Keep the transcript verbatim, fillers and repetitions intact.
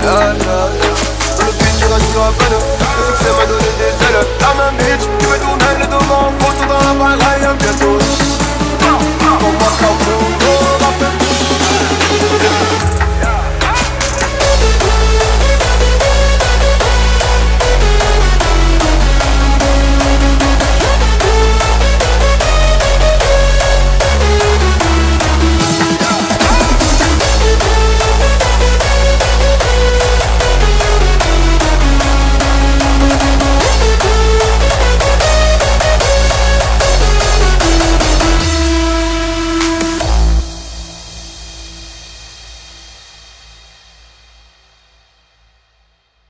la la la. Dans le futur, on sera pas là. Le succès m'a donné des ailes. La même bitch.